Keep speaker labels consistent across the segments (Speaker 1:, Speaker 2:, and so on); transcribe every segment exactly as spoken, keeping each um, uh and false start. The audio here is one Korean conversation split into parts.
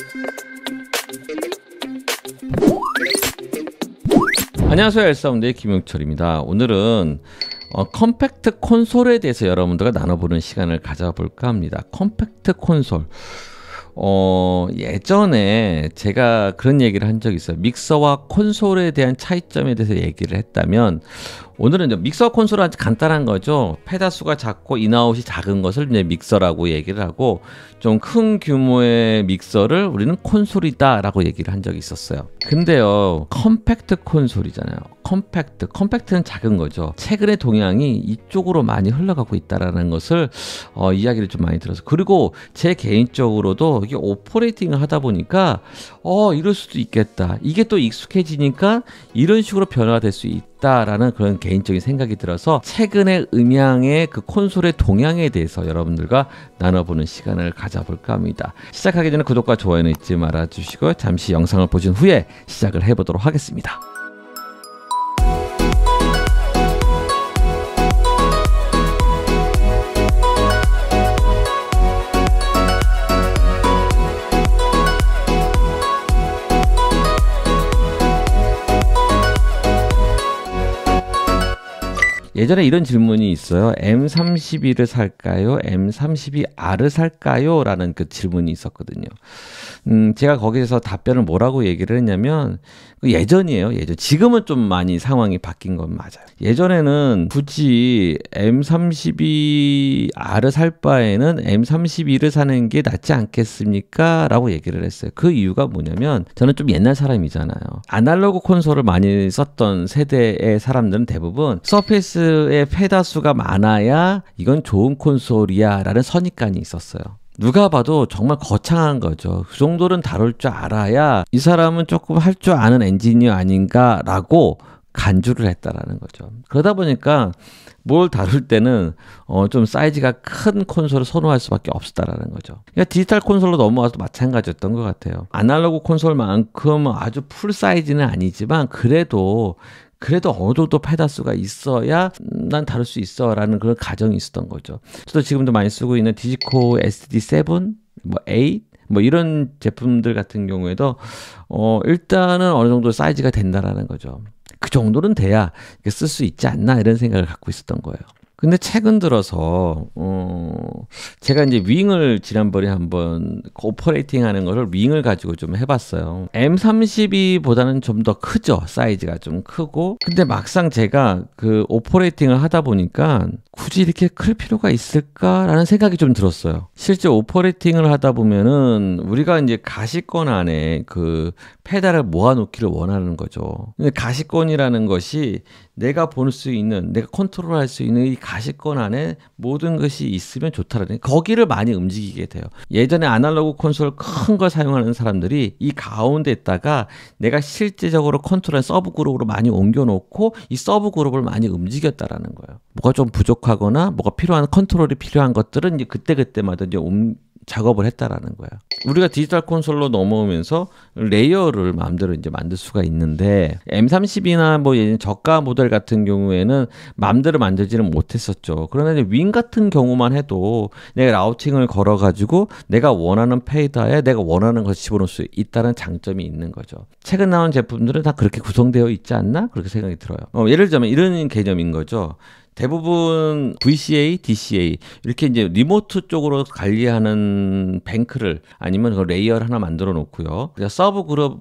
Speaker 1: 안녕하세요, 엘사운드의 김용철입니다. 오늘은 어, 컴팩트 콘솔에 대해서 여러분들과 나눠보는 시간을 가져볼까 합니다. 컴팩트 콘솔. 어, 예전에 제가 그런 얘기를 한 적이 있어요. 믹서와 콘솔에 대한 차이점에 대해서 얘기를 했다면, 오늘은 이제 믹서와 콘솔은 아주 간단한 거죠. 페다수가 작고 인아웃이 작은 것을 이제 믹서라고 얘기를 하고, 좀 큰 규모의 믹서를 우리는 콘솔이다 라고 얘기를 한 적이 있었어요. 근데요, 컴팩트 콘솔이잖아요. 컴팩트, 컴팩트는 작은 거죠. 최근에 동향이 이쪽으로 많이 흘러가고 있다라는 것을 어, 이야기를 좀 많이 들어서, 그리고 제 개인적으로도 이게 오퍼레이팅을 하다 보니까 어 이럴 수도 있겠다, 이게 또 익숙해지니까 이런 식으로 변화될 수 있다라는 그런 개인적인 생각이 들어서 최근의 음향의 그 콘솔의 동향에 대해서 여러분들과 나눠보는 시간을 가져볼까 합니다. 시작하기 전에 구독과 좋아요는 잊지 말아주시고 잠시 영상을 보신 후에 시작을 해보도록 하겠습니다. 예전에 이런 질문이 있어요. 엠 삼십이를 살까요? 엠 삼십이 알을 살까요? 라는 그 질문이 있었거든요. 음, 제가 거기서 답변을 뭐라고 얘기를 했냐면, 예전이에요. 예전. 지금은 좀 많이 상황이 바뀐 건 맞아요. 예전에는 굳이 엠 삼십이 알을 살 바에는 엠 삼십이를 사는 게 낫지 않겠습니까? 라고 얘기를 했어요. 그 이유가 뭐냐면, 저는 좀 옛날 사람이잖아요. 아날로그 콘솔을 많이 썼던 세대의 사람들은 대부분 서페이스의 페다수가 많아야 이건 좋은 콘솔이야 라는 선입관이 있었어요. 누가 봐도 정말 거창한 거죠. 그 정도는 다룰 줄 알아야 이 사람은 조금 할 줄 아는 엔지니어 아닌가라고 간주를 했다라는 거죠. 그러다 보니까 뭘 다룰 때는 어 좀 사이즈가 큰 콘솔을 선호할 수밖에 없었다라는 거죠. 그러니까 디지털 콘솔로 넘어와도 마찬가지였던 것 같아요. 아날로그 콘솔만큼 아주 풀 사이즈는 아니지만 그래도 그래도 어느 정도 페다수가 있어야 난 다룰 수 있어 라는 그런 가정이 있었던 거죠. 저도 지금도 많이 쓰고 있는 디지코 에스디 세븐, 뭐 에잇, 뭐 이런 제품들 같은 경우에도 어 일단은 어느 정도 사이즈가 된다라는 거죠. 그 정도는 돼야 쓸 수 있지 않나 이런 생각을 갖고 있었던 거예요. 근데 최근 들어서 어 제가 이제 윙을 지난번에 한번 오퍼레이팅 하는 거를 윙을 가지고 좀 해봤어요. 엠 삼십이보다는 좀 더 크죠. 사이즈가 좀 크고. 근데 막상 제가 그 오퍼레이팅을 하다 보니까 굳이 이렇게 클 필요가 있을까라는 생각이 좀 들었어요. 실제 오퍼레이팅을 하다 보면은 우리가 이제 가시권 안에 그 페달을 모아놓기를 원하는 거죠. 근데 가시권이라는 것이 내가 볼 수 있는, 내가 컨트롤할 수 있는 이 가시권 안에 모든 것이 있으면 좋다라는, 거기를 많이 움직이게 돼요. 예전에 아날로그 콘솔 큰 걸 사용하는 사람들이 이 가운데에다가 내가 실제적으로 컨트롤한 서브 그룹으로 많이 옮겨놓고 이 서브 그룹을 많이 움직였다라는 거예요. 뭐가 좀 부족하거나 뭐가 필요한, 컨트롤이 필요한 것들은 이제 그때그때마다 이제 옮 작업을 했다라는 거예요. 우리가 디지털 콘솔로 넘어오면서 레이어를 마음대로 이제 만들 수가 있는데, 엠 삼십이나 뭐 예전 저가 모델 같은 경우에는 마음대로 만들지는 못했었죠. 그러나 이제 윙 같은 경우만 해도 내가 라우팅을 걸어가지고 내가 원하는 페이더에 내가 원하는 것을 집어넣을 수 있다는 장점이 있는 거죠. 최근 나온 제품들은 다 그렇게 구성되어 있지 않나? 그렇게 생각이 들어요. 어, 예를 들자면 이런 개념인 거죠. 대부분 브이씨에이, 디씨에이 이렇게 이제 리모트 쪽으로 관리하는 뱅크를, 아니면 그 레이어를 하나 만들어 놓고요. 그러니까 서브 그룹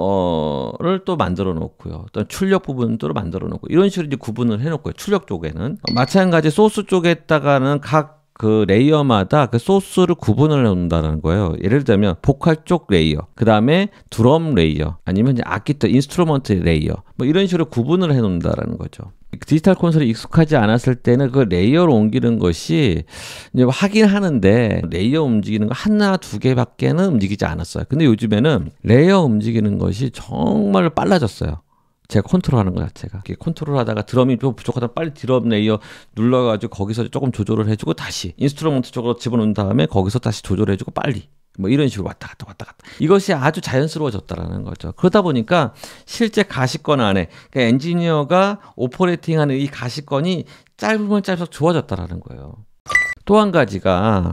Speaker 1: 어를 또 만들어 놓고요. 또 출력 부분도 만들어 놓고 이런 식으로 이제 구분을 해 놓고요. 출력 쪽에는 마찬가지 소스 쪽에다가는 각 그 레이어마다 그 소스를 구분을 해 놓는다는 거예요. 예를 들면 보컬 쪽 레이어, 그 다음에 드럼 레이어, 아니면 이제 악기 쪽 인스트루먼트 레이어, 뭐 이런 식으로 구분을 해 놓는다는 거죠. 디지털 콘솔이 익숙하지 않았을 때는 그 레이어를 옮기는 것이 이제 하긴 하는데, 레이어 움직이는 거 하나 두 개밖에는 움직이지 않았어요. 근데 요즘에는 레이어 움직이는 것이 정말 빨라졌어요. 제가 컨트롤하는 거 자체가. 컨트롤 하다가 드럼이 좀 부족하다 빨리 드럼 레이어 눌러가지고 거기서 조금 조절을 해주고 다시 인스트루먼트 쪽으로 집어넣은 다음에 거기서 다시 조절해주고 빨리 뭐 이런 식으로 왔다 갔다 왔다 갔다. 이것이 아주 자연스러워졌다라는 거죠. 그러다 보니까 실제 가시권 안에, 그러니까 엔지니어가 오퍼레이팅하는 이 가시권이 짧으면 짧을수록 좋아졌다라는 거예요. 또 한 가지가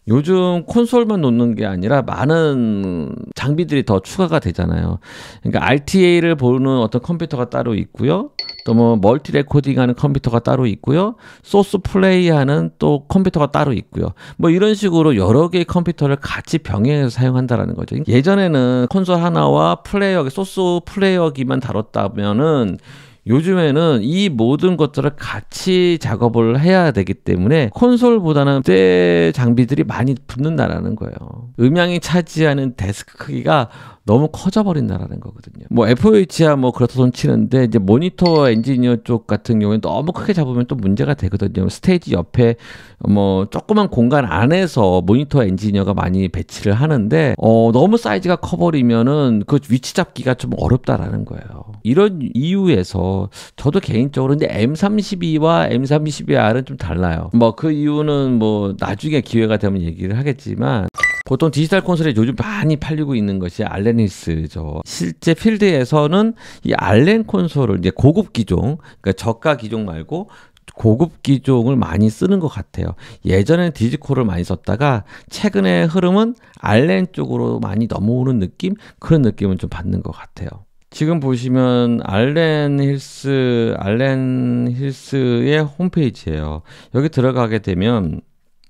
Speaker 1: 요즘 콘솔만 놓는 게 아니라 많은 장비들이 더 추가가 되잖아요. 그러니까 알티에이를 보는 어떤 컴퓨터가 따로 있고요. 또 뭐 멀티 레코딩하는 컴퓨터가 따로 있고요. 소스 플레이하는 또 컴퓨터가 따로 있고요. 뭐 이런 식으로 여러 개의 컴퓨터를 같이 병행해서 사용한다라는 거죠. 예전에는 콘솔 하나와 플레이어, 소스 플레이어기만 다뤘다면은 요즘에는 이 모든 것들을 같이 작업을 해야 되기 때문에 콘솔보다는 때 장비들이 많이 붙는다라는 거예요. 음향이 차지하는 데스크 크기가 너무 커져버린다라는 거거든요. 뭐 에프오에이치야 뭐 그렇다 손 치는데 이제 모니터 엔지니어 쪽 같은 경우에 너무 크게 잡으면 또 문제가 되거든요. 스테이지 옆에 뭐 조그만 공간 안에서 모니터 엔지니어가 많이 배치를 하는데 어 너무 사이즈가 커버리면은 그 위치 잡기가 좀 어렵다라는 거예요. 이런 이유에서 저도 개인적으로 근데 엠 삼십이와 엠 삼십이 알은 좀 달라요. 뭐 그 이유는 뭐 나중에 기회가 되면 얘기를 하겠지만 보통 디지털 콘솔에 요즘 많이 팔리고 있는 것이 알렌 힐스죠. 실제 필드에서는 이 알렌 콘솔을 이제 고급 기종, 그러니까 저가 기종 말고 고급 기종을 많이 쓰는 것 같아요. 예전에는 디지코를 많이 썼다가 최근의 흐름은 알렌 쪽으로 많이 넘어오는 느낌? 그런 느낌은 좀 받는 것 같아요. 지금 보시면 알렌 힐스, 알렌 힐스의 홈페이지예요. 여기 들어가게 되면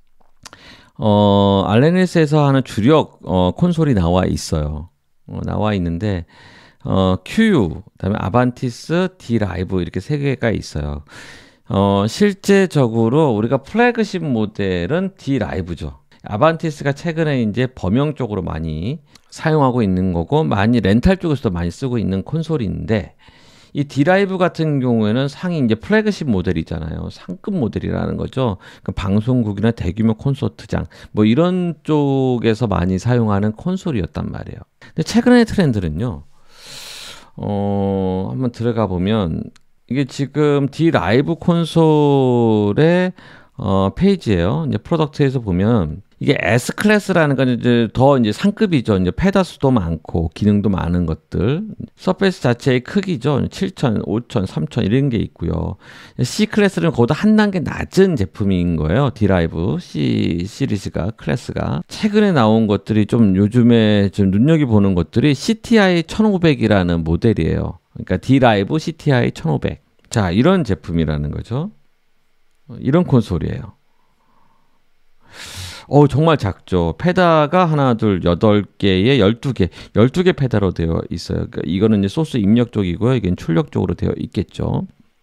Speaker 1: 어, 알렌 힐스에서 하는 주력 어, 콘솔이 나와 있어요. 어, 나와 있는데 어, 큐유, 그다음에 아반티스, D-라이브 이렇게 세 개가 있어요. 어, 실제적으로 우리가 플래그십 모델은 D-라이브죠. 아반티스가 최근에 이제 범용 쪽으로 많이 사용하고 있는 거고 많이 렌탈 쪽에서도 많이 쓰고 있는 콘솔인데 이 D-라이브 같은 경우에는 상위 이제 플래그십 모델이잖아요. 상급 모델이라는 거죠. 그러니까 방송국이나 대규모 콘서트장 뭐 이런 쪽에서 많이 사용하는 콘솔이었단 말이에요. 근데 최근의 트렌드는요. 어, 한번 들어가 보면 이게 지금 D-라이브 콘솔의 어, 페이지예요. 이제 프로덕트에서 보면 이게 S 클래스라는 건 이제 더 이제 상급이죠. 이제 페다수도 많고 기능도 많은 것들. 서페이스 자체의 크기죠. 칠천, 오천, 삼천 이런 게 있고요. C 클래스는 그보다 한 단계 낮은 제품인 거예요. D-라이브 C 시리즈가 클래스가 최근에 나온 것들이 좀 요즘에 좀 눈여겨보는 것들이 씨티아이 천오백이라는 모델이에요. 그러니까 D-라이브 씨티아이 천오백. 자, 이런 제품이라는 거죠. 이런 콘솔이에요. 어, 정말 작죠. 페다가 하나, 둘, 여덟 개에 열두 개, 열두 개 페다로 되어 있어요. 그러니까 이거는 이제 소스 입력 쪽이고요. 이게 출력 쪽으로 되어 있겠죠.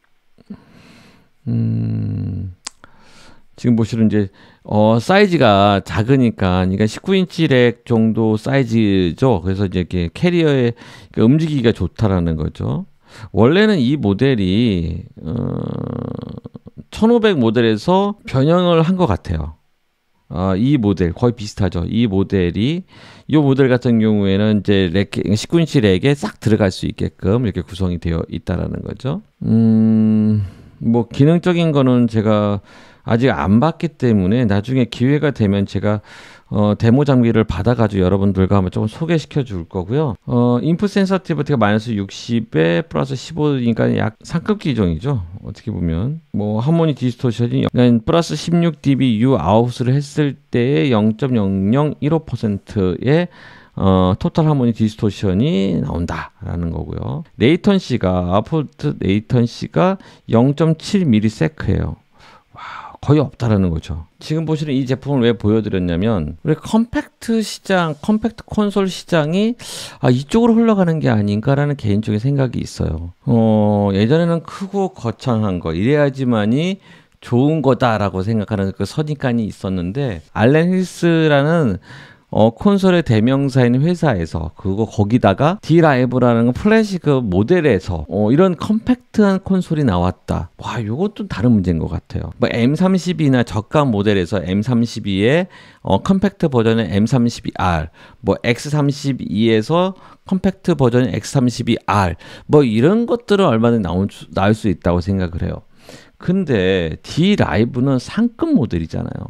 Speaker 1: 음, 지금 보시는 이제, 어, 사이즈가 작으니까, 그러니까 십구 인치 렉 정도 사이즈죠. 그래서 이제 이렇게 캐리어에 움직이기가 좋다라는 거죠. 원래는 이 모델이, 어, 천오백 모델에서 변형을 한 것 같아요. 어, 이 모델 거의 비슷하죠. 이 모델이 이 모델 같은 경우에는 이제 렉, 십구 인치 렉에 싹 들어갈 수 있게끔 이렇게 구성이 되어 있다라는 거죠. 음, 뭐 기능적인 거는 제가 아직 안 봤기 때문에 나중에 기회가 되면 제가 어, 데모 장비를 받아가지고 여러분들과 한번 조금 소개시켜 줄 거고요. 어, 인풋 센서티비티가 마이너스 육십에 플러스 십오니까 약 상급 기종이죠. 어떻게 보면. 뭐, 하모니 디스토션이 그러니까 플러스 십육 디비 U 아웃을 했을 때의 영 점 영영일오 퍼센트의 어, 토탈 하모니 디스토션이 나온다라는 거고요. 레이턴시가, 아웃풋 레이턴시가 영 점 칠 밀리세컨드예요. 거의 없다라는 거죠. 지금 보시는 이 제품을 왜 보여드렸냐면 우리 컴팩트 시장, 컴팩트 콘솔 시장이 아, 이쪽으로 흘러가는 게 아닌가라는 개인적인 생각이 있어요. 어, 예전에는 크고 거창한 거 이래야지만이 좋은 거다라고 생각하는 그 선입관이 있었는데 알렌 힐스라는 어, 콘솔의 대명사인 회사에서 그거 거기다가 D-라이브라는 플래시 그 모델에서 어, 이런 컴팩트한 콘솔이 나왔다. 와, 요것도 다른 문제인 것 같아요. 뭐 엠 삼십이나 저가 모델에서 엠 삼십이의 어, 컴팩트 버전의 엠 삼십이 알, 뭐 엑스 삼십이에서 컴팩트 버전의 엑스 삼십이 알, 뭐 이런 것들은 얼마나 나올 수, 나올 수 있다고 생각을 해요. 근데 D-라이브는 상급 모델이잖아요.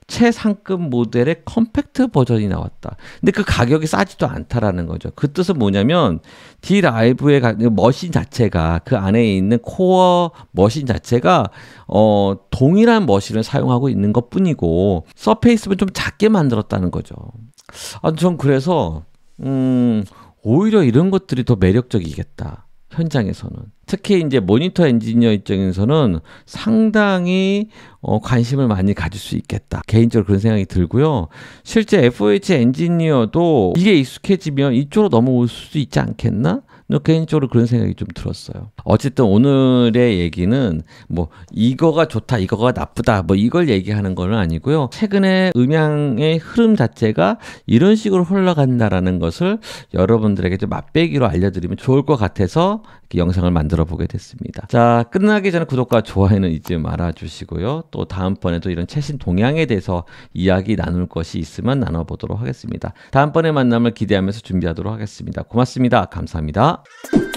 Speaker 1: 최상급 모델의 컴팩트 버전이 나왔다. 근데 그 가격이 싸지도 않다라는 거죠. 그 뜻은 뭐냐면 D 라이브의 머신 자체가 그 안에 있는 코어 머신 자체가 어, 동일한 머신을 사용하고 있는 것 뿐이고 서페이스는 좀 작게 만들었다는 거죠. 아, 전 그래서 음, 오히려 이런 것들이 더 매력적이겠다. 현장에서는. 특히 이제 모니터 엔지니어 입장에서는 상당히 어, 관심을 많이 가질 수 있겠다. 개인적으로 그런 생각이 들고요. 실제 에프오에이치 엔지니어도 이게 익숙해지면 이쪽으로 넘어올 수 있지 않겠나? 개인적으로 그런 생각이 좀 들었어요. 어쨌든 오늘의 얘기는 뭐 이거가 좋다, 이거가 나쁘다, 뭐 이걸 얘기하는 건 아니고요. 최근에 음향의 흐름 자체가 이런 식으로 흘러간다라는 것을 여러분들에게 좀 맛배기로 알려드리면 좋을 것 같아서 이렇게 영상을 만들어 보게 됐습니다. 자, 끝나기 전에 구독과 좋아요는 잊지 말아 주시고요. 또 다음번에도 이런 최신 동향에 대해서 이야기 나눌 것이 있으면 나눠보도록 하겠습니다. 다음번에 만남을 기대하면서 준비하도록 하겠습니다. 고맙습니다. 감사합니다.